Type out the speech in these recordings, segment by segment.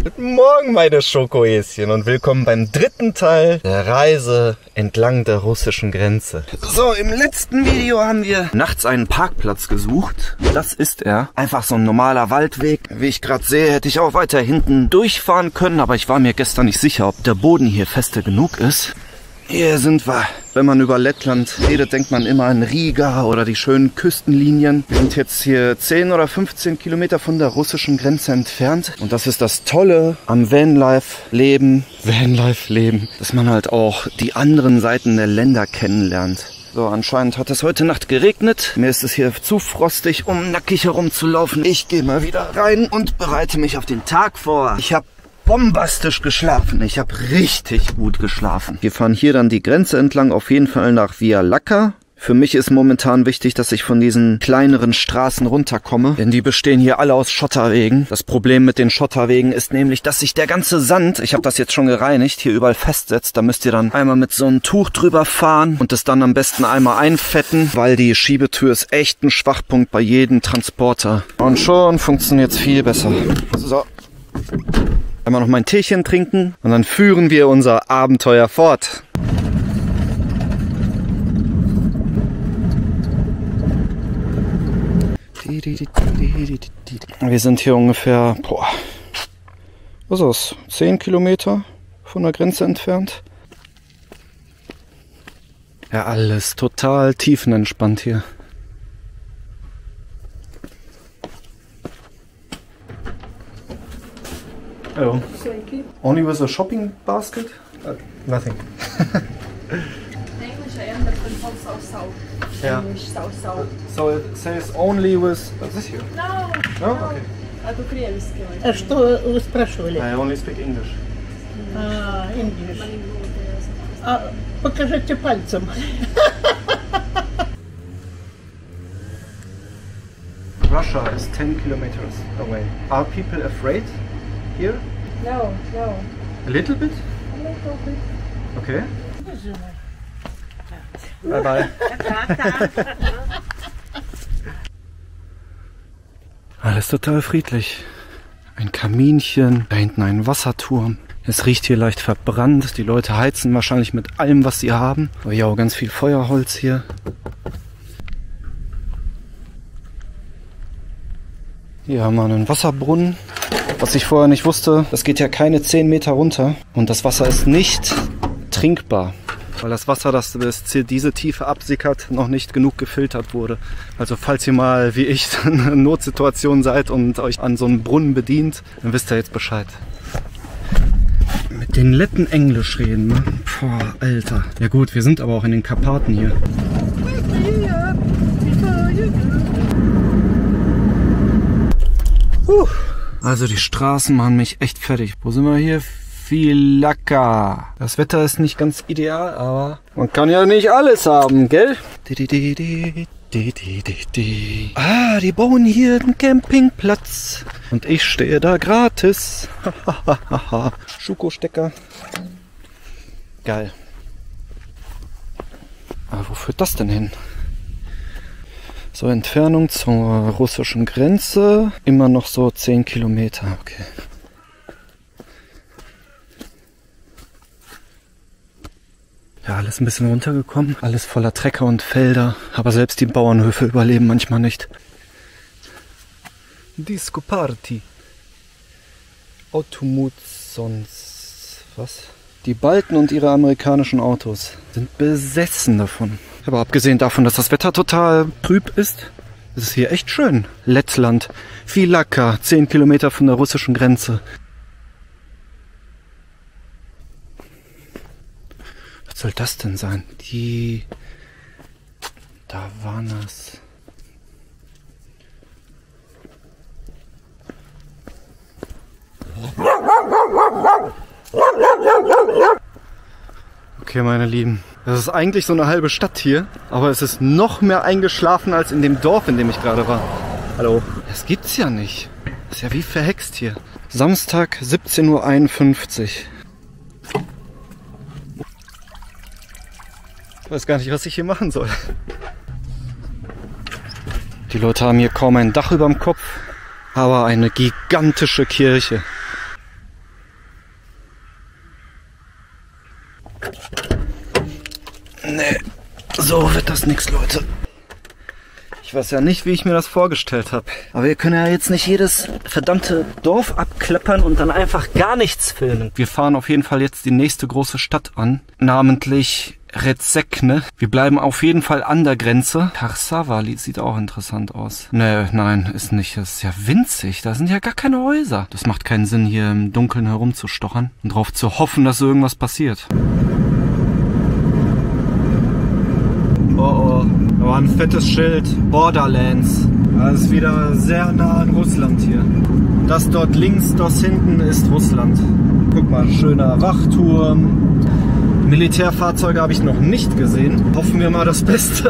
Guten Morgen, meine Schokohäschen, und willkommen beim dritten Teil der Reise entlang der russischen Grenze. So, im letzten Video haben wir nachts einen Parkplatz gesucht. Das ist er. Einfach so ein normaler Waldweg. Wie ich gerade sehe, hätte ich auch weiter hinten durchfahren können, aber ich war mir gestern nicht sicher, ob der Boden hier feste genug ist. Hier sind wir. Wenn man über Lettland redet, denkt man immer an Riga oder die schönen Küstenlinien. Wir sind jetzt hier 10 oder 15 Kilometer von der russischen Grenze entfernt. Und das ist das Tolle am Vanlife-Leben, dass man halt auch die anderen Seiten der Länder kennenlernt. So, anscheinend hat es heute Nacht geregnet. Mir ist es hier zu frostig, um nackig herumzulaufen. Ich gehe mal wieder rein und bereite mich auf den Tag vor. Ich habe bombastisch geschlafen. Ich habe richtig gut geschlafen. Wir fahren hier dann die Grenze entlang, auf jeden Fall nach Via Lacca. Für mich ist momentan wichtig, dass ich von diesen kleineren Straßen runterkomme, denn die bestehen hier alle aus Schotterwegen. Das Problem mit den Schotterwegen ist nämlich, dass sich der ganze Sand, ich habe das jetzt schon gereinigt, hier überall festsetzt. Da müsst ihr dann einmal mit so einem Tuch drüber fahren und es dann am besten einmal einfetten, weil die Schiebetür ist echt ein Schwachpunkt bei jedem Transporter. Und schon funktioniert es viel besser. So. Einmal noch mein Teechen trinken und dann führen wir unser Abenteuer fort. Wir sind hier ungefähr, was ist das, 10 Kilometer von der Grenze entfernt. Ja, alles total tiefenentspannt hier. Hello. Only with a shopping basket? Nothing. English, I understand so. Yeah. English, so. So it says only with... this here? No. No? Okay. А по-кремски. А что вы спрашивали? I only speak English. English. Покажите пальцем. Russia is 10 kilometers away. Are people afraid here? No. A little bit? A little bit. Okay. Bye bye. Alles total friedlich. Ein Kaminchen, da hinten ein Wasserturm. Es riecht hier leicht verbrannt. Die Leute heizen wahrscheinlich mit allem, was sie haben. Aber ja, auch ganz viel Feuerholz hier. Hier haben wir einen Wasserbrunnen. Was ich vorher nicht wusste, das geht ja keine 10 Meter runter. Und das Wasser ist nicht trinkbar. Weil das Wasser, das diese Tiefe absickert, noch nicht genug gefiltert wurde. Also falls ihr mal, wie ich, in einer Notsituation seid und euch an so einem Brunnen bedient, dann wisst ihr jetzt Bescheid. Mit den Letten Englisch reden, ne? Boah, Alter. Ja gut, wir sind aber auch in den Karpaten hier. Also die Straßen machen mich echt fertig. Wo sind wir hier? Via Lacca. Das Wetter ist nicht ganz ideal, aber man kann ja nicht alles haben, gell? Ah, die bauen hier einen Campingplatz. Und ich stehe da gratis. Schuko-Stecker. Geil. Aber wo führt das denn hin? So, Entfernung zur russischen Grenze. Immer noch so 10 Kilometer. Okay. Ja, alles ein bisschen runtergekommen. Alles voller Trecker und Felder. Aber selbst die Bauernhöfe überleben manchmal nicht. Disco Party. Automutsons. Was? Die Balten und ihre amerikanischen Autos sind besessen davon. Aber abgesehen davon, dass das Wetter total trüb ist, ist es hier echt schön. Lettland, Via Lacca, 10 Kilometer von der russischen Grenze. Was soll das denn sein? Da waren das. Okay, meine Lieben. Das ist eigentlich so eine halbe Stadt hier, aber es ist noch mehr eingeschlafen als in dem Dorf, in dem ich gerade war. Hallo. Das gibt's ja nicht. Das ist ja wie verhext hier. Samstag, 17:51 Uhr. Ich weiß gar nicht, was ich hier machen soll. Die Leute haben hier kaum ein Dach über dem Kopf, aber eine gigantische Kirche. das nichts, Leute. Ich weiß ja nicht, wie ich mir das vorgestellt habe. Aber wir können ja jetzt nicht jedes verdammte Dorf abklappern und dann einfach gar nichts filmen. Wir fahren auf jeden Fall jetzt die nächste große Stadt an, namentlich Rēzekne. Wir bleiben auf jeden Fall an der Grenze. Karsavali sieht auch interessant aus. Nee, nein, ist nicht. Das ist ja winzig. Da sind ja gar keine Häuser. Das macht keinen Sinn, hier im Dunkeln herumzustochern und darauf zu hoffen, dass irgendwas passiert. Oh oh, da war ein fettes Schild. Borderlands. Das ist wieder sehr nah an Russland hier. Das dort links, das hinten ist Russland. Guck mal, schöner Wachturm. Militärfahrzeuge habe ich noch nicht gesehen. Hoffen wir mal das Beste.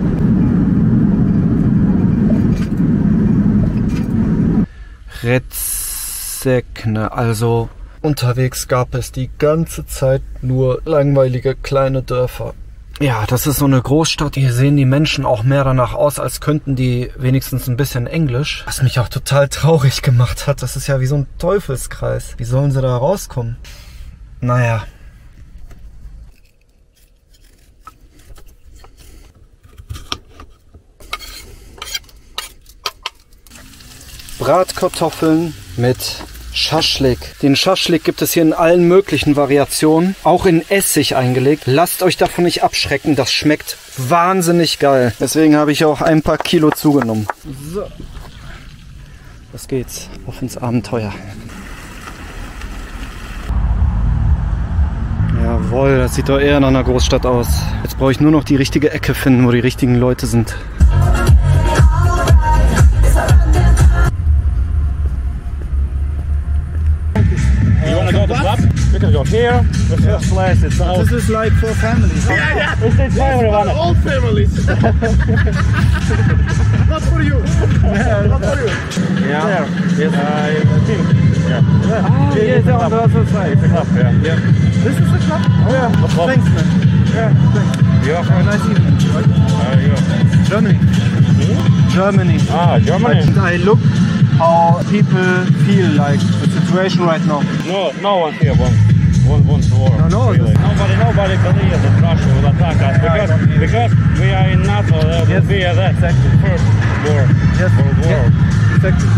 Rēzekne, also unterwegs gab es die ganze Zeit nur langweilige kleine Dörfer. Ja, das ist so eine Großstadt. Hier sehen die Menschen auch mehr danach aus, als könnten die wenigstens ein bisschen Englisch. Was mich auch total traurig gemacht hat. Das ist ja wie so ein Teufelskreis. Wie sollen sie da rauskommen? Naja. Bratkartoffeln mit Schaschlik. Den Schaschlik gibt es hier in allen möglichen Variationen, auch in Essig eingelegt. Lasst euch davon nicht abschrecken, das schmeckt wahnsinnig geil. Deswegen habe ich auch ein paar Kilo zugenommen. So, los geht's, auf ins Abenteuer. Jawohl, das sieht doch eher nach einer Großstadt aus. Jetzt brauche ich nur noch die richtige Ecke finden, wo die richtigen Leute sind. We can go here. The first place is all. This is like for families. Yeah. It's family one. All families. Not for you. Not for you. Yeah. Yes. I think. Yeah. Ah, yes, on the other side. It's a club. Yeah. This is the club? Oh yeah. Thanks, man. Yeah. Thanks. You are Have a from nice evening. Germany. Germany. Ah, Germany. And I look how people feel like the situation right now. No one here wants war. No. Really. Nobody believes that Russia will attack us because we are in NATO. There will be that first war. Yes. World War. Exactly.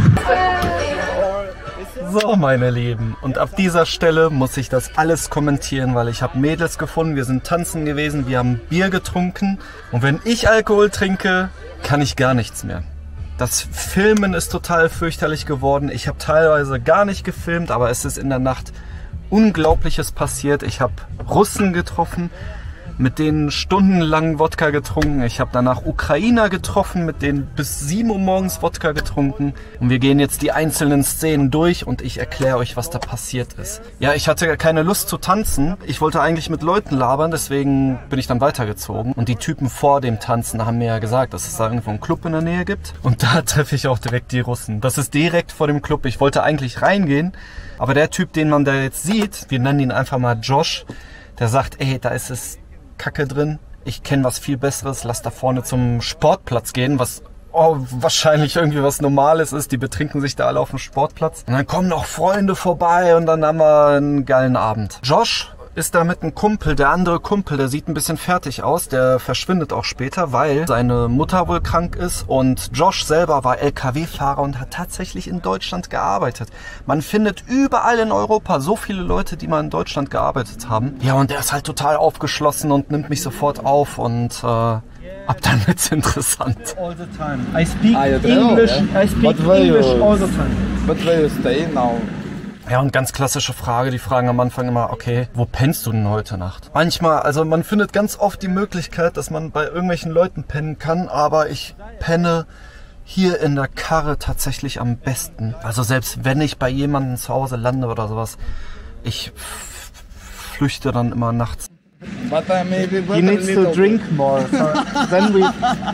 So, meine Lieben, und ab dieser Stelle muss ich das alles kommentieren, weil ich habe Mädels gefunden, wir sind tanzen gewesen, wir haben Bier getrunken und wenn ich Alkohol trinke, kann ich gar nichts mehr. Das Filmen ist total fürchterlich geworden. Ich habe teilweise gar nicht gefilmt, aber es ist in der Nacht Unglaubliches passiert. Ich habe Russen getroffen, mit denen stundenlang Wodka getrunken. Ich habe danach Ukrainer getroffen, mit denen bis 7 Uhr morgens Wodka getrunken. Und wir gehen jetzt die einzelnen Szenen durch und ich erkläre euch, was da passiert ist. Ja, ich hatte keine Lust zu tanzen. Ich wollte eigentlich mit Leuten labern, deswegen bin ich dann weitergezogen. Und die Typen vor dem Tanzen haben mir ja gesagt, dass es da irgendwo einen Club in der Nähe gibt. Und da treffe ich auch direkt die Russen. Das ist direkt vor dem Club. Ich wollte eigentlich reingehen, aber der Typ, den man da jetzt sieht, wir nennen ihn einfach mal Josh, der sagt, ey, da ist es Kacke drin. Ich kenne was viel Besseres. Lass da vorne zum Sportplatz gehen, was wahrscheinlich irgendwie was Normales ist. Die betrinken sich da alle auf dem Sportplatz. Und dann kommen noch Freunde vorbei und dann haben wir einen geilen Abend. Josh ist da mit einem Kumpel. Der andere Kumpel, der sieht ein bisschen fertig aus. Der verschwindet auch später, weil seine Mutter wohl krank ist. Und Josh selber war LKW-Fahrer und hat tatsächlich in Deutschland gearbeitet. Man findet überall in Europa so viele Leute, die mal in Deutschland gearbeitet haben. Ja, und der ist halt total aufgeschlossen und nimmt mich sofort auf und ab dann wird's interessant. All the time. I speak English. I speak English all the time. But where you stay now? Ja, und ganz klassische Frage, die fragen am Anfang immer, okay, wo pennst du denn heute Nacht? Manchmal, also man findet ganz oft die Möglichkeit, dass man bei irgendwelchen Leuten pennen kann, aber ich penne hier in der Karre tatsächlich am besten. Also selbst wenn ich bei jemandem zu Hause lande oder sowas, ich flüchte dann immer nachts. But maybe He needs to drink more. Then we...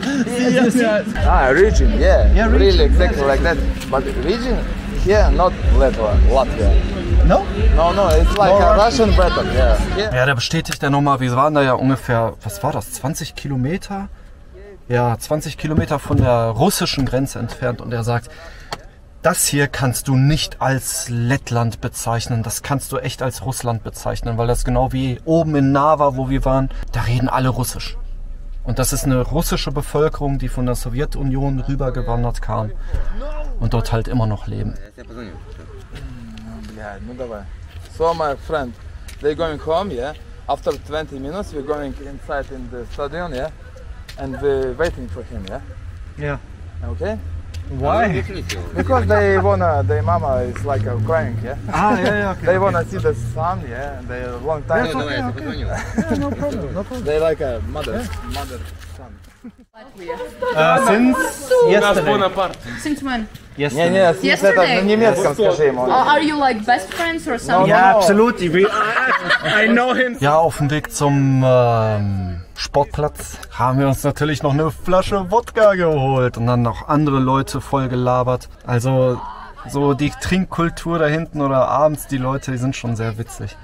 region, yeah. Yeah, region, really exactly like that. But region here, not Latvia. No? No, it's like a Russian Breton, yeah. Ja, der bestätigt ja nochmal, wir waren da ja ungefähr, was war das, 20 Kilometer? Ja, 20 Kilometer von der russischen Grenze entfernt und er sagt, das hier kannst du nicht als Lettland bezeichnen, das kannst du echt als Russland bezeichnen, weil das genau wie oben in Narva, wo wir waren, da reden alle Russisch. Und das ist eine russische Bevölkerung, die von der Sowjetunion rübergewandert kam und dort halt immer noch leben. So my friend, they're going home, yeah. After 20 minutes, we're going inside in the stadium, yeah, and we're waiting for him, yeah. Yeah. Okay. Why? Because they wanna, their mama is like crying, yeah. Ah, yeah, okay. They wanna see the son, yeah, and they a long time. Yeah, no problem, no problem. They like a mother, son. Since yesterday. Since when? Не, не, Yesterday. на немецком скажи ему. Are you like best friends or something? Ja, absolut. I know him. Ja, auf dem Weg zum Sportplatz haben wir uns natürlich noch eine Flasche Wodka geholt und dann noch andere Leute voll gelabert. Also so die Trinkkultur da hinten oder abends, die Leute, die sind schon sehr witzig.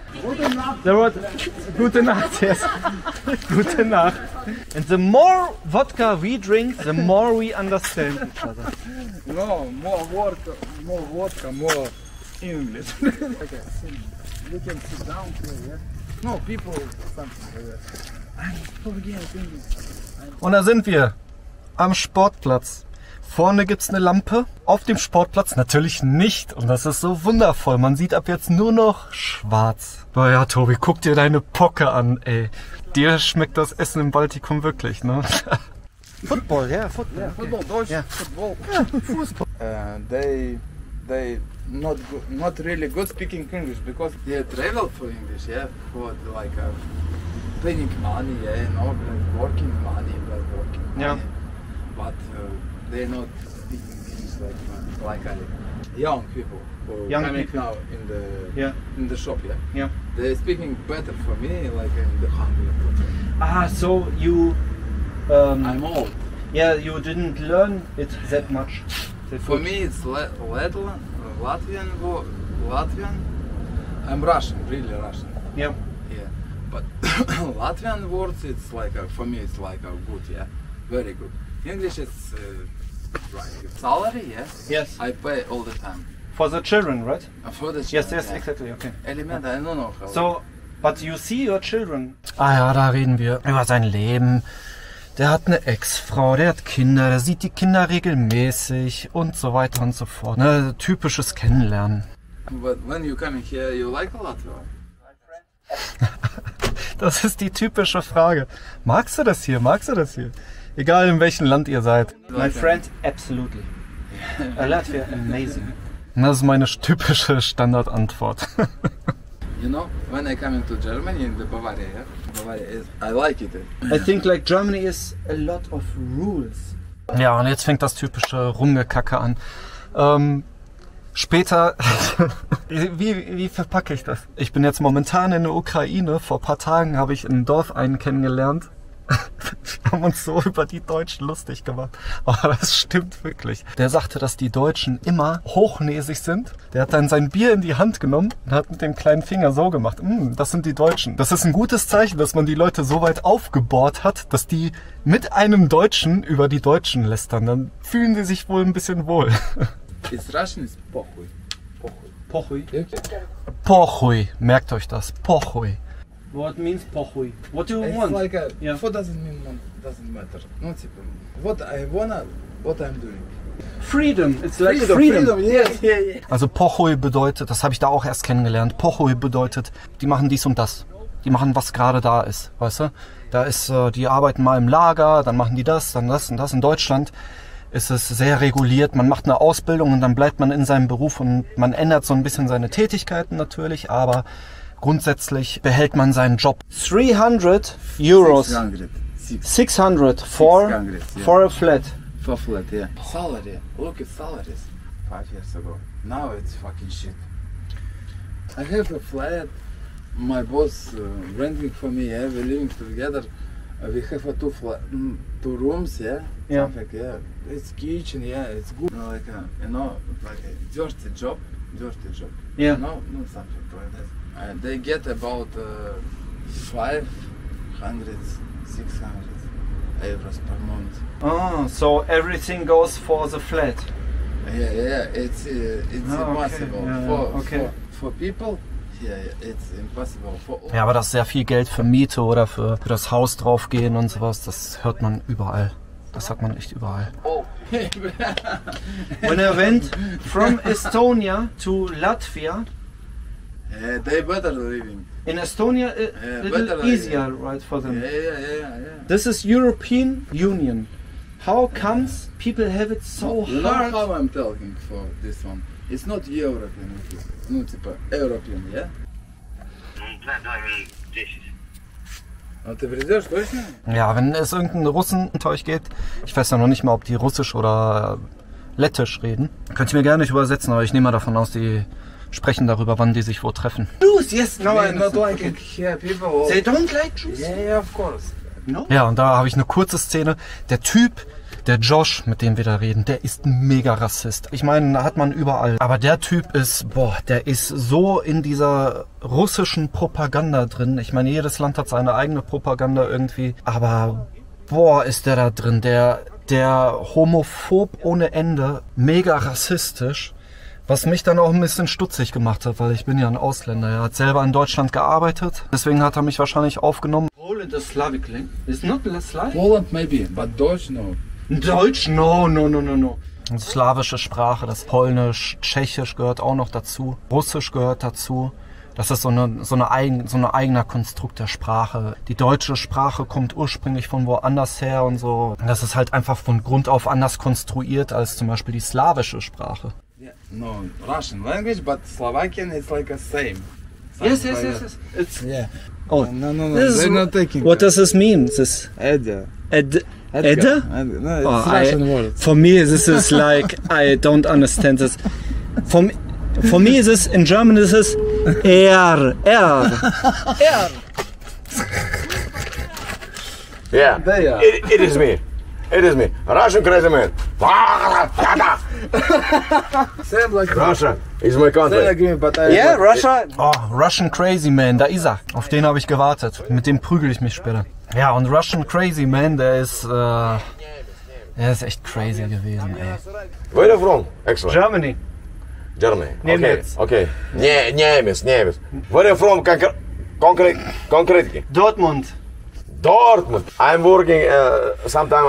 Gute Nacht, yes. Gute Nacht. And the more vodka we drink, the more we understand each other. No, more vodka, more English. Okay, you can sit down here, yeah? No, people, something like that. Und da sind wir am Sportplatz. Vorne gibt's eine Lampe, auf dem Sportplatz natürlich nicht. Und das ist so wundervoll. Man sieht ab jetzt nur noch schwarz. Boah ja, Tobi, guck dir deine Pocke an, ey. Dir schmeckt das Essen im Baltikum wirklich, ne? Football, yeah, football. Yeah, football, Deutsch, Yeah. football. Fußball. They not really good speaking English because they travel for English, yeah, for like paying money, yeah, you know, like working money, Yeah. But they not speaking English like young people who Young coming people. now Yeah. in the shop, yeah. Yeah. They're speaking better for me, like in the Hungary. Ah, so you... I'm old. Yeah, you didn't learn it that much. For me, it's Latvian. I'm Russian, really Russian. Yeah. Yeah, but Latvian words, it's like for me, it's like good, yeah, very good. English is right. Salary, yes. Yes. I pay all the time. For the children, right? For the Yes, children, yes, yeah. exactly, okay. Element, I don't know how. So, but you see your children. Ah ja, da reden wir über sein Leben. Der hat eine Ex-Frau, der hat Kinder, der sieht die Kinder regelmäßig und so weiter und so fort. Ne, typisches Kennenlernen. But when you coming here, you like Latvia? Das ist die typische Frage. Magst du das hier? Magst du das hier? Egal in welchem Land ihr seid. My friend, absolutely. Latvia, amazing. Das ist meine typische Standardantwort. You know, when I coming to Germany in the Bavaria, yeah? Bavaria is, I like it. I think like Germany is a lot of rules. Ja, und jetzt fängt das typische Rumgekacke an. Später, wie verpacke ich das? Ich bin jetzt momentan in der Ukraine. Vor ein paar Tagen habe ich in einem Dorf einen kennengelernt. Wir haben uns so über die Deutschen lustig gemacht. Aber das stimmt wirklich. Der sagte, dass die Deutschen immer hochnäsig sind. Der hat dann sein Bier in die Hand genommen und hat mit dem kleinen Finger so gemacht. Das sind die Deutschen. Das ist ein gutes Zeichen, dass man die Leute so weit aufgebohrt hat, dass die mit einem Deutschen über die Deutschen lästern. Dann fühlen sie sich wohl ein bisschen wohl. It's Russian, it's pochui. Pochui? Okay. Pochui. Merkt euch das. Pochui. What means pochui? What do you It's want? like Yeah. what doesn't matter. No, what I wanna, what I'm doing. Freedom. It's like Freedom, yes, yeah, yeah. Also Pochui bedeutet, das habe ich da auch erst kennengelernt, Pochui bedeutet, die machen dies und das. Die machen, was gerade da ist, weißt du? Da ist, die arbeiten mal im Lager, dann machen die das, dann das und das. In Deutschland ist es sehr reguliert, man macht eine Ausbildung und dann bleibt man in seinem Beruf und man ändert so ein bisschen seine Tätigkeiten natürlich, aber grundsätzlich behält man seinen Job. 300 Euros. 600 for 600, yeah. for a flat. For flat, yeah. Salary. Look at salaries. 5 years ago. Now it's fucking shit. I have a flat. My boss renting for me. Yeah, we're living together. We have a two rooms. Yeah. Yeah. Something, yeah. It's kitchen. Yeah, it's good. Like you know, like a dirty job. Yeah. No, something like that. They get about 500, 600 euros per month. Oh, so everything goes for the flat. Yeah, it's Oh, okay. impossible Yeah, okay. for people Yeah, it's impossible for all. Ja, aber dass sehr viel Geld für Miete oder für das Haus draufgehen und sowas, das hört man überall. Das hat man echt überall. When I went from Estonia to Latvia, They better living. in Estonia a little better, easier, right, for them. Yeah. This is European Union. How comes people have it so You know hard? how I'm talking for this one? It's not European, ну типа European, yeah? А ты придешь точно? Ja, wenn es irgendeinen Russen unter euch gibt, ich weiß ja noch nicht mal, ob die Russisch oder Lettisch reden, könnt ihr mir gerne nicht übersetzen, aber ich nehme mal davon aus, die sprechen darüber, wann die sich wo treffen. Jews, yes, no, I'm not liking here people. They don't like Jews. Yeah, of course. Ja, und da habe ich eine kurze Szene. Der Typ, der Josh, mit dem wir da reden, der ist ein mega Rassist. Ich meine, hat man überall. Aber der Typ ist, der ist so in dieser russischen Propaganda drin. Ich meine, jedes Land hat seine eigene Propaganda irgendwie. Aber, ist der da drin. Der homophob ohne Ende, mega rassistisch. Was mich dann auch ein bisschen stutzig gemacht hat, weil ich bin ja ein Ausländer. Er hat selber in Deutschland gearbeitet. Deswegen hat er mich wahrscheinlich aufgenommen. Poland is Slavic language. It's not Slavic? Poland maybe, but Deutsch no. Deutsch? No. Slawische Sprache, das Polnisch, Tschechisch gehört auch noch dazu. Russisch gehört dazu. Das ist so eine eigener Konstrukt der Sprache. Die deutsche Sprache kommt ursprünglich von woanders her und so. Das ist halt einfach von Grund auf anders konstruiert als zum Beispiel die slawische Sprache. Yeah. No, Russian language, but Slovakian is like a same. Yes. It's yeah. Oh, No. This is- They're not taking. What does this mean? This Edda. Edda? No, it's Oh, Russian word. For me, this is like I don't understand this. For me, this in German, this is R. Yeah, They are. it is me. It is me. Russian crazy man. Same like Russia is my Same country. like me, but I. Yeah, Russia. Oh, Russian Crazy Man, da ist er. Auf den habe ich gewartet. Mit dem prügel ich mich später. Ja, und Russian Crazy Man, der ist echt crazy gewesen, ey. Where are you from, actually? Germany. Germany. Nemец. Okay. Nemец. Where are you from, concretely? Dortmund. Dortmund. I'm working sometime.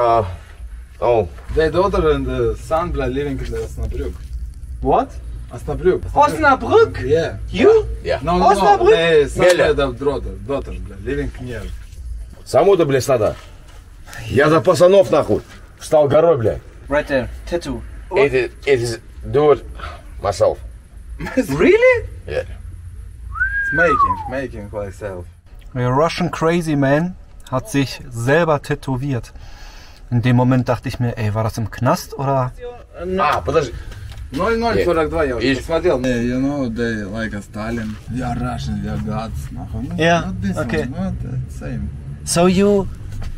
Their daughter and the son are living in Osnabrück. What? Osnabrück. Osnabrück? Yeah. You? Yeah. No. Osnabrück? They son Gele. and daughters living near. Саму-то, блядь, надо. Я за пацанов, нахуй. Встал горой, блядь. Right there, tattoo. It is do it myself. Really? Yeah. It's making myself. Der Russian Crazy Man hat sich selber tätowiert. In dem Moment dachte ich mir, ey, war das im Knast oder? Подожди. 0042 я уже И- посмотрел. You know, they like a Stalin. We are Russian, we are gods. Нахуй. No, Yeah, not this okay. one, not the same. So you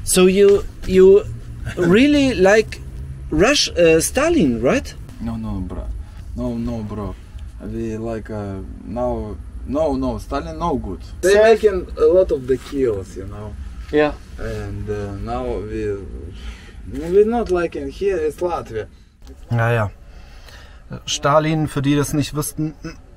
really like Stalin, right? No, bro. No, bro. We like no, Stalin no good. They making a lot of the kills, you know. Yeah. And now we're not liking here is Latvia. Ja. Stalin, für die das nicht wussten,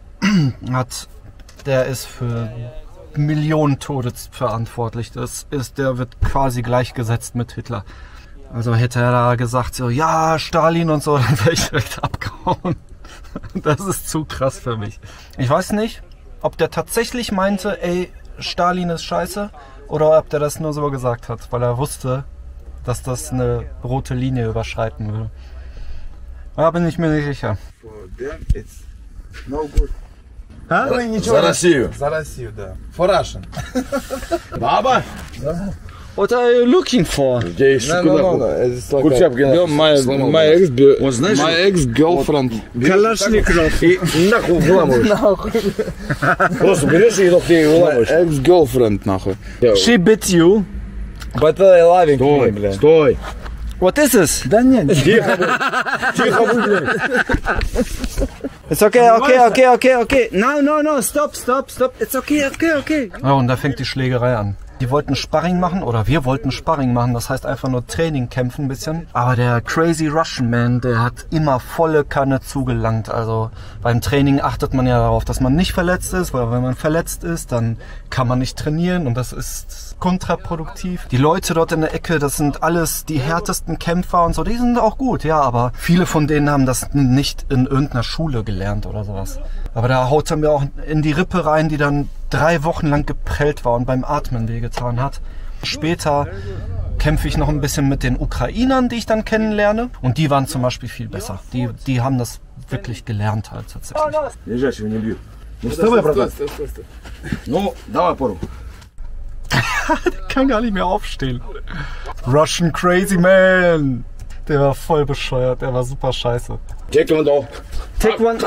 der ist für Millionen Tode verantwortlich. Der wird quasi gleichgesetzt mit Hitler. Also hätte er da gesagt so, ja, Stalin und so, dann wäre ich direkt abgehauen. Das ist zu krass für mich. Ich weiß nicht, ob der tatsächlich meinte, ey, Stalin ist scheiße, oder ob der das nur so gesagt hat, weil er wusste, dass das eine rote Linie überschreiten würde. Da bin ich mir nicht sicher. For them it's no good. За Россию. За Россию, да. For Russian. Баба? What are you looking for? Где еще куда? It's like Курчатки сломал. my ex-girlfriend. Kalashnikov. И нахуй вламываешь. Просто берешь и нахуй и вламываешь. Ex-girlfriend, нахуй. She bit you. But I loving me, бля. Стой. What is this? Да нет. Тихо будь, блядь. It's okay. No, stop. It's okay. Oh, und da fängt die Schlägerei an. Die wollten Sparring machen oder wir wollten Sparring machen. Das heißt einfach nur Training kämpfen ein bisschen. Aber der Crazy Russian Man, der hat immer volle Kanne zugelangt. Also beim Training achtet man ja darauf, dass man nicht verletzt ist. Weil wenn man verletzt ist, dann kann man nicht trainieren und das ist kontraproduktiv. Die Leute dort in der Ecke, das sind alles die härtesten Kämpfer und so. Die sind auch gut, ja, aber viele von denen haben das nicht in irgendeiner Schule gelernt oder sowas. Aber da haut er mir auch in die Rippe rein, die dann 3 Wochen lang geprellt war und beim Atmen wehgetan hat. Später kämpfe ich noch ein bisschen mit den Ukrainern, die ich dann kennenlerne. Und die waren zum Beispiel viel besser. Die haben das wirklich gelernt halt tatsächlich. Лежачего не бьют. Ну вставай, братан. Ну, давай пору. Der kann gar nicht mehr aufstehen. Russian Crazy Man. Der war voll bescheuert, der war super scheiße. Taekwondo. Taekwondo?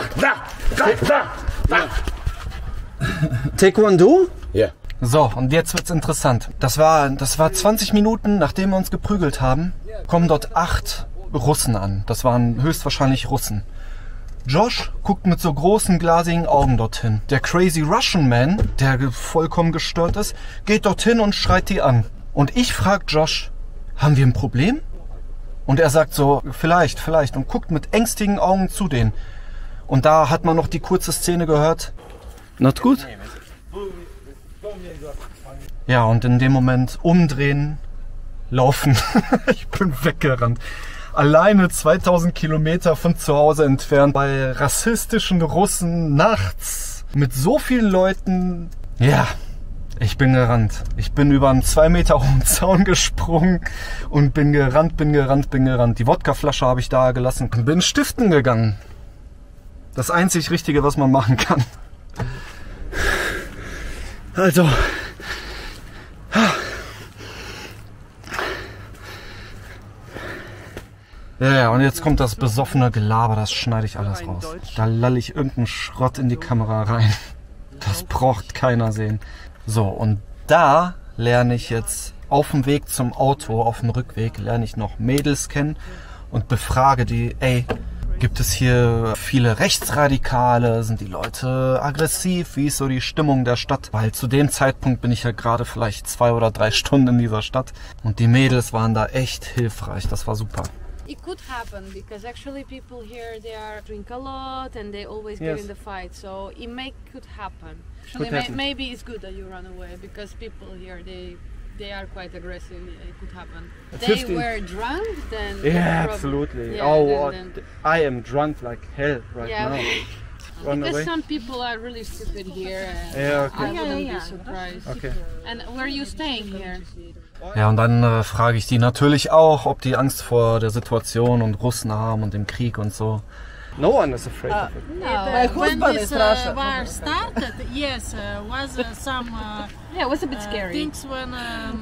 Da. Taekwondo? Ja. So, und jetzt wird's interessant. Das war 20 Minuten, nachdem wir uns geprügelt haben, kommen dort 8 Russen an. Das waren höchstwahrscheinlich Russen. Josh guckt mit so großen, glasigen Augen dorthin. Der Crazy Russian Man, der vollkommen gestört ist, geht dorthin und schreit die an. Und ich frage Josh, haben wir ein Problem? Und er sagt so, vielleicht, und guckt mit ängstigen Augen zu denen. Und da hat man noch die kurze Szene gehört. Not gut? Ja, und in dem Moment umdrehen, laufen. Ich bin weggerannt. Alleine 2000 Kilometer von zu Hause entfernt, bei rassistischen Russen, nachts, mit so vielen Leuten. Ja, ich bin gerannt. Ich bin über einen 2 Meter hohen Zaun gesprungen und bin gerannt. Die Wodkaflasche habe ich da gelassen und bin stiften gegangen. Das einzig Richtige, was man machen kann. Also. Ja, und jetzt kommt das besoffene Gelaber, das schneide ich alles raus. Da lalle ich irgendeinen Schrott in die Kamera rein. Das braucht keiner sehen. So, und da lerne ich jetzt auf dem Weg zum Auto, auf dem Rückweg, lerne ich noch Mädels kennen und befrage die, ey, gibt es hier viele Rechtsradikale? Sind die Leute aggressiv? Wie ist so die Stimmung der Stadt? Weil zu dem Zeitpunkt bin ich ja gerade vielleicht 2 oder 3 Stunden in dieser Stadt. Und die Mädels waren da echt hilfreich. Das war super. It could happen because actually people here they are drink a lot and they always get in the fight. So it could happen. Actually, maybe it's good that you run away because people here they are quite aggressive. It could happen. They were drunk, then yeah, absolutely. Yeah, I am drunk like hell right now. Run because away? some people are really stupid here. And Yeah, okay. I wouldn't be surprised. Okay. And where are you staying here? Ja, und dann frage ich die natürlich auch, ob die Angst vor der Situation und Russen haben und dem Krieg und so. No one is afraid of it. No. When this war started, yes, was some Yeah, it was a bit scary. things when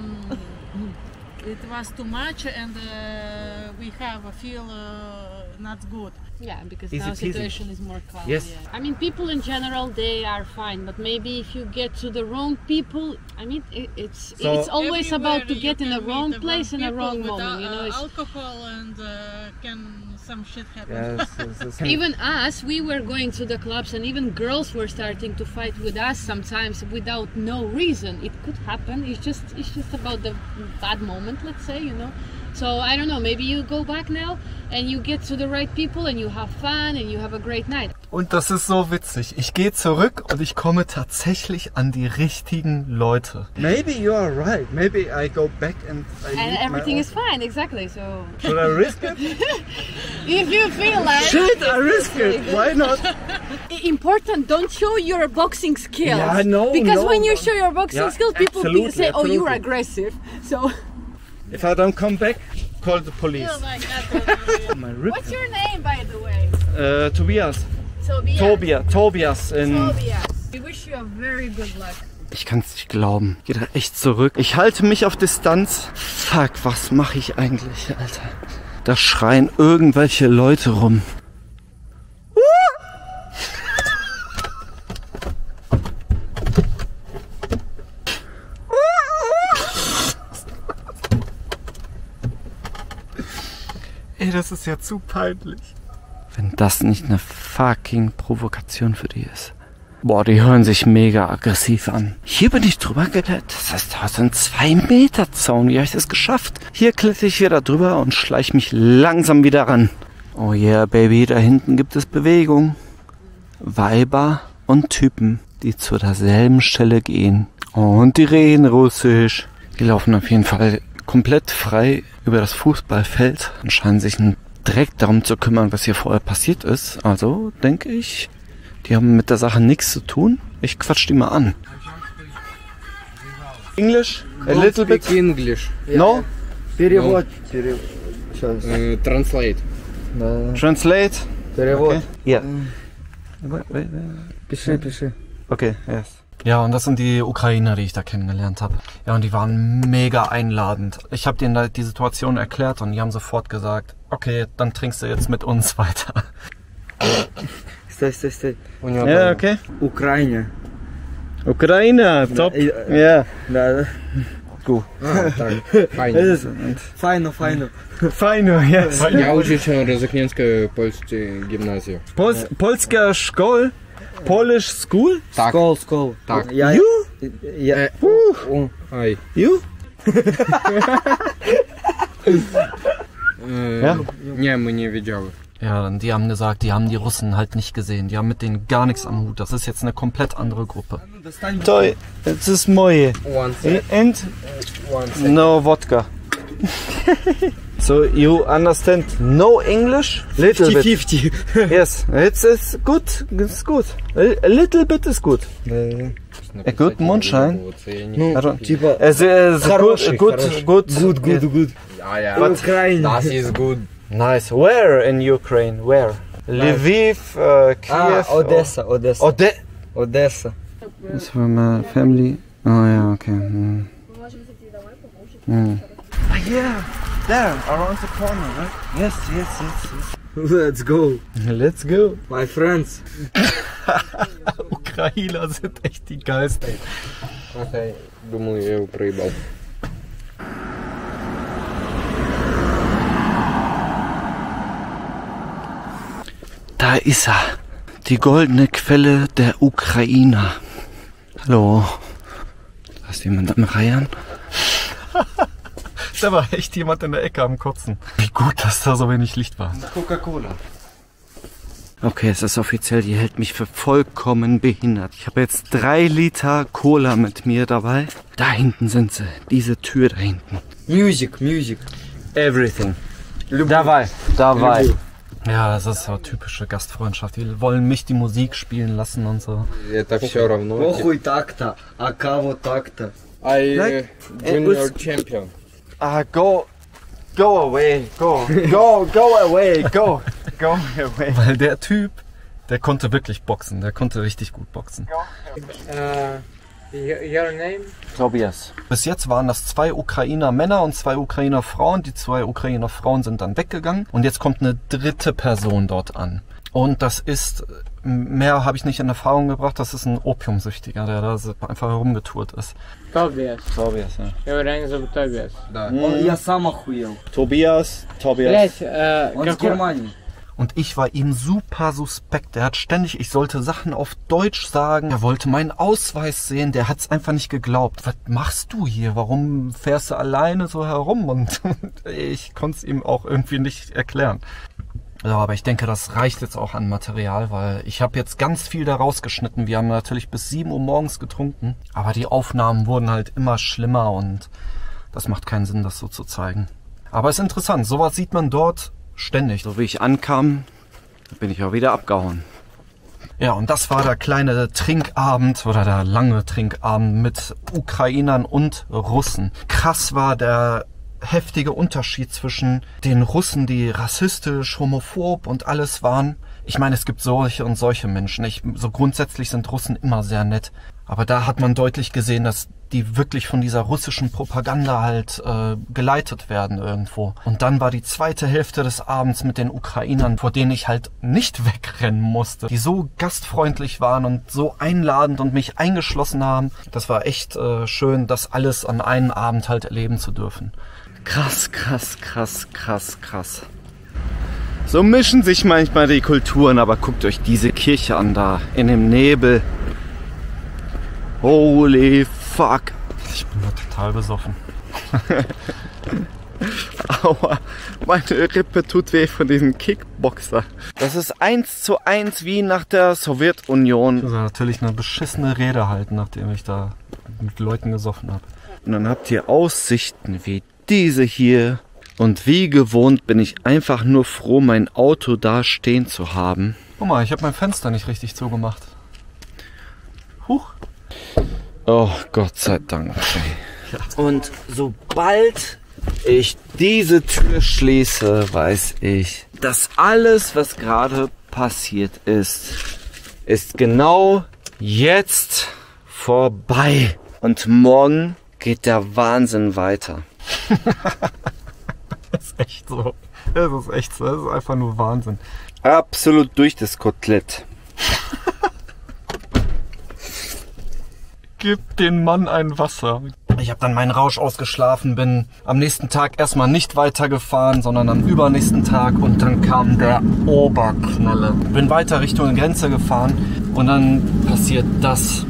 it was too much and we have a feel not good. Yeah, because Easy now peasy. situation is more calm. Yes. Yeah. I mean, people in general they are fine, but maybe if you get to the wrong people, I mean, it's always about to Everywhere get you in a can wrong meet place in a people wrong with, moment. You know, it's, alcohol and some shit happen. Yes, even us, we were going to the clubs, and even girls were starting to fight with us sometimes without no reason. It could happen. It's just about the bad moment, let's say, you know. So I don't know. Maybe you go back now and you get to the right people and you have fun and you have a great night. Und das ist so witzig. Ich gehe zurück und ich komme tatsächlich an die richtigen Leute. Maybe you are right. Maybe I go back and Everything is fine. Exactly. So Should I risk it? if you feel like Shit, I risk it. Why not? important, don't show your boxing skills. Yeah, no, because no, when you no. show your boxing Yeah, skills, people absolutely, say, "Oh, you're absolutely. aggressive." So, If I don't come back, call the police. Like that. My rib. what's your name, by the way? Tobias. Tobias. Tobias in... Tobias. We wish you a very good luck. Ich kann es nicht glauben. Geht da echt zurück. Ich halte mich auf Distanz. Fuck, was mache ich eigentlich, Alter? Da schreien irgendwelche Leute rum. Ey, das ist ja zu peinlich. Wenn das nicht eine fucking Provokation für die ist. Boah, die hören sich mega aggressiv an. Hier bin ich drüber geklettert. Das heißt, da ist ein 2-Meter-Zaun. Wie habe ich das geschafft? Hier kletter ich wieder drüber und schleiche mich langsam wieder ran. Oh yeah, Baby, da hinten gibt es Bewegung. Weiber und Typen, die zu derselben Stelle gehen. Und die reden Russisch. Die laufen auf jeden Fall komplett frei über das Fußballfeld und scheinen sich direkt darum zu kümmern, was hier vorher passiert ist. Also denke ich, die haben mit der Sache nichts zu tun. Ich quatsch die mal an. English? A little bit? English. No? Перевод. Translate. Translate? Перевод. Okay. Yeah. Пиши. Okay, yes. Ja, und das sind die Ukrainer, die ich da kennengelernt habe. Ja, und die waren mega einladend. Ich habe denen da die Situation erklärt und die haben sofort gesagt, okay, dann trinkst du jetzt mit uns weiter. Стой. Ja, okay. Украина. Ukrainer, top. Ja. Да. Gut. Файно. Fajno, yes. Я учуся в Розыкненській польській гімназії. Polska Szkol? Polish School? Так. Скол. Так. You? Ай. You? Ja? Ні, ми не виділи. Ja, und die haben gesagt, die haben die Russen halt nicht gesehen. Die haben mit denen gar nichts am Hut. Das ist jetzt eine komplett andere Gruppe. Toll, das ist moje. And no vodka. So you understand no English? Little bit. 50. Yes, it's good. It's good. A little bit is good. A good moonshine. Типа, Good. ja. Ukraine. Das ist gut. Nice. Where in Ukraine? Where? Lviv, Kiev. Odessa. Odessa. That's for my family. Oh yeah, okay. Yeah, there, around the corner, right? Yes. Let's go. Let's go. My friends. Ukrainer sind echt die geilsten. Okay, думаю, я его проебал. Da ist er. Die goldene Quelle der Ukrainer. Hallo. Da ist jemand am Reiern. Da war echt jemand in der Ecke am Kotzen. Wie gut, dass da so wenig Licht war. Coca-Cola. Okay, es ist offiziell, die hält mich für vollkommen behindert. Ich habe jetzt 3 Liter Cola mit mir dabei. Da hinten sind sie. Diese Tür da hinten. Music. Everything. Dabei. Ja, das ist so typische Gastfreundschaft. Die wollen mich die Musik spielen lassen und so. Это все равно. Похуй так-то, а кого так-то. I junior champion. Go away. Go away. Weil der Typ, der konnte wirklich boxen. Der konnte richtig gut boxen. Your name? Tobias. Bis jetzt waren das 2 Ukrainer Männer und 2 Ukrainer Frauen. Die 2 Ukrainer Frauen sind dann weggegangen. Und jetzt kommt eine 3. Person dort an. Und das ist, mehr habe ich nicht in Erfahrung gebracht, das ist ein Opiumsüchtiger, der da einfach herumgetourt ist. Tobias, ja. Его реально зовут Tobias. Да. Я сам охуел. Tobias. Блять, Он из Германии. Und ich war ihm super suspekt. Er hat ständig, ich sollte Sachen auf Deutsch sagen. Er wollte meinen Ausweis sehen. Der hat es einfach nicht geglaubt. Was machst du hier? Warum fährst du alleine so herum? Und ich konnte es ihm auch irgendwie nicht erklären. Ja, aber ich denke, das reicht jetzt auch an Material, weil ich habe jetzt ganz viel da rausgeschnitten. Wir haben natürlich bis 7 Uhr morgens getrunken. Aber die Aufnahmen wurden halt immer schlimmer und das macht keinen Sinn, das so zu zeigen. Aber es ist interessant. Sowas sieht man dort ständig. So wie ich ankam, bin ich auch wieder abgehauen. Ja, und das war der kleine Trinkabend oder der lange Trinkabend mit Ukrainern und Russen. Krass war der heftige Unterschied zwischen den Russen, die rassistisch, homophob und alles waren. Ich meine, es gibt solche und solche Menschen. So grundsätzlich sind Russen immer sehr nett. Aber da hat man deutlich gesehen, dass die wirklich von dieser russischen Propaganda halt geleitet werden irgendwo. Und dann war die zweite Hälfte des Abends mit den Ukrainern, vor denen ich halt nicht wegrennen musste, die so gastfreundlich waren und so einladend und mich eingeschlossen haben. Das war echt schön, das alles an einem Abend halt erleben zu dürfen. Krass. So mischen sich manchmal die Kulturen, aber guckt euch diese Kirche an da, in dem Nebel. Holy fuck. Ich bin da total besoffen. Aua, meine Rippe tut weh von diesem Kickboxer. Das ist 1:1 wie nach der Sowjetunion. Ich muss natürlich eine beschissene Rede halten, nachdem ich da mit Leuten gesoffen habe. Und dann habt ihr Aussichten wie diese hier. Und wie gewohnt bin ich einfach nur froh, mein Auto da stehen zu haben. Guck mal, ich habe mein Fenster nicht richtig zugemacht. Huch. Oh, Gott sei Dank. Okay. Und sobald ich diese Tür schließe, weiß ich, dass alles, was gerade passiert ist genau jetzt vorbei. Und morgen geht der Wahnsinn weiter. Das ist echt so. Das ist echt so. Das ist einfach nur Wahnsinn. Absolut durch das Kotelett. Gib den Mann ein Wasser. Ich habe dann meinen Rausch ausgeschlafen, bin am nächsten Tag erstmal nicht weitergefahren, sondern am übernächsten Tag und dann kam der Oberknaller. Bin weiter Richtung Grenze gefahren und dann passiert das.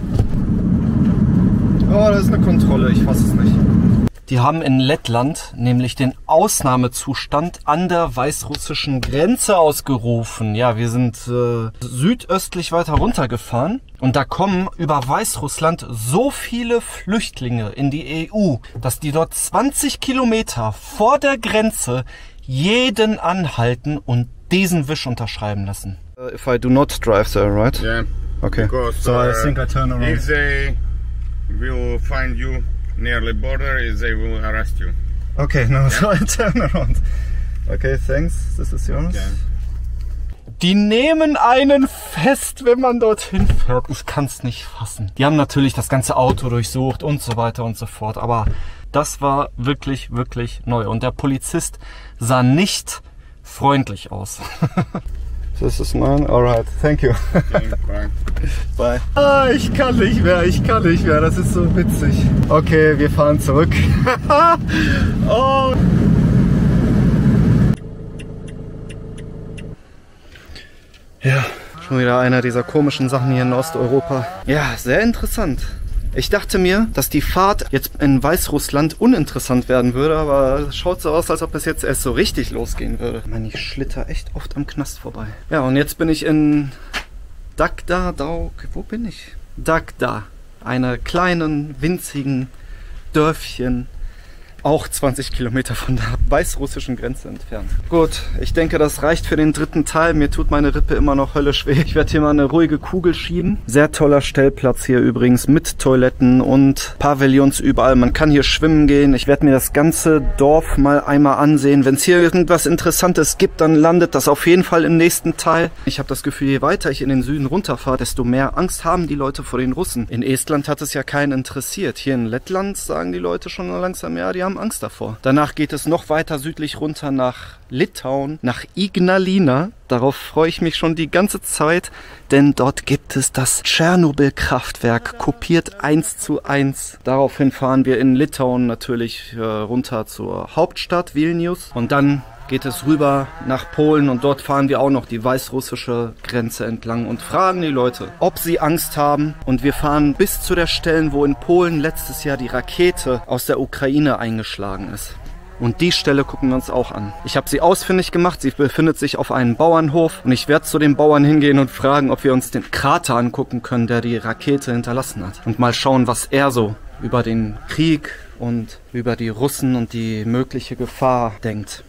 Oh, das ist eine Kontrolle, ich fasse es nicht. Die haben in Lettland nämlich den Ausnahmezustand an der weißrussischen Grenze ausgerufen. Ja, wir sind südöstlich weiter runtergefahren und da kommen über Weißrussland so viele Flüchtlinge in die EU, dass die dort 20 Kilometer vor der Grenze jeden anhalten und diesen Wisch unterschreiben lassen. If I do not drive there, right? Yeah. Okay. Because, so I think I turn around. If they will find you near the border, they will arrest you. Okay, no, so I turn around. Okay, thanks. This is yours. Okay. Die nehmen einen fest, wenn man dorthin fährt. Ich kann's nicht fassen. Die haben natürlich das ganze Auto durchsucht und so weiter und so fort. Aber das war wirklich, wirklich neu. Und der Polizist sah nicht freundlich aus. This is mine. Alright, thank you. Okay, bye. Bye. Ah, ich kann nicht mehr, das ist so witzig. Okay, wir fahren zurück. Oh. Ja, schon wieder einer dieser komischen Sachen hier in Osteuropa. Ja, sehr interessant. Ich dachte mir, dass die Fahrt jetzt in Weißrussland uninteressant werden würde, aber es schaut so aus, als ob es jetzt erst so richtig losgehen würde. Ich meine, ich schlitter echt oft am Knast vorbei. Ja, und jetzt bin ich in Dagda, wo bin ich? Dagda, einer kleinen, winzigen Dörfchen, auch 20 Kilometer von der weißrussischen Grenze entfernt. Gut, ich denke, das reicht für den dritten Teil. Mir tut meine Rippe immer noch höllisch weh. Ich werde hier mal eine ruhige Kugel schieben. Sehr toller Stellplatz hier übrigens mit Toiletten und Pavillons überall. Man kann hier schwimmen gehen. Ich werde mir das ganze Dorf mal einmal ansehen. Wenn es hier irgendwas Interessantes gibt, dann landet das auf jeden Fall im nächsten Teil. Ich habe das Gefühl, je weiter ich in den Süden runterfahre, desto mehr Angst haben die Leute vor den Russen. In Estland hat es ja keinen interessiert. Hier in Lettland sagen die Leute schon langsam, ja, die haben Angst davor. Danach geht es noch weiter südlich runter nach Litauen, nach Ignalina. Darauf freue ich mich schon die ganze Zeit, denn dort gibt es das Tschernobyl-Kraftwerk, kopiert 1:1. Daraufhin fahren wir in Litauen natürlich runter zur Hauptstadt Vilnius und dann geht es rüber nach Polen und dort fahren wir auch noch die weißrussische Grenze entlang und fragen die Leute, ob sie Angst haben. Und wir fahren bis zu der Stelle, wo in Polen letztes Jahr die Rakete aus der Ukraine eingeschlagen ist. Und die Stelle gucken wir uns auch an. Ich habe sie ausfindig gemacht, sie befindet sich auf einem Bauernhof und ich werde zu den Bauern hingehen und fragen, ob wir uns den Krater angucken können, der die Rakete hinterlassen hat. Und mal schauen, was er so über den Krieg und über die Russen und die mögliche Gefahr denkt.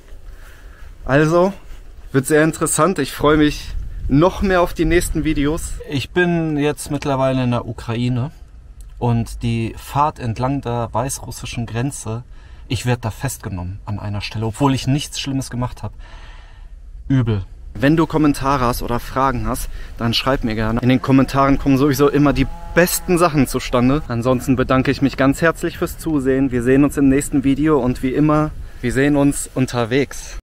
Also, wird sehr interessant. Ich freue mich noch mehr auf die nächsten Videos. Ich bin jetzt mittlerweile in der Ukraine und die Fahrt entlang der weißrussischen Grenze, ich werde da festgenommen an einer Stelle, obwohl ich nichts Schlimmes gemacht habe. Übel. Wenn du Kommentare hast oder Fragen hast, dann schreib mir gerne. In den Kommentaren kommen sowieso immer die besten Sachen zustande. Ansonsten bedanke ich mich ganz herzlich fürs Zusehen. Wir sehen uns im nächsten Video und wie immer, wir sehen uns unterwegs.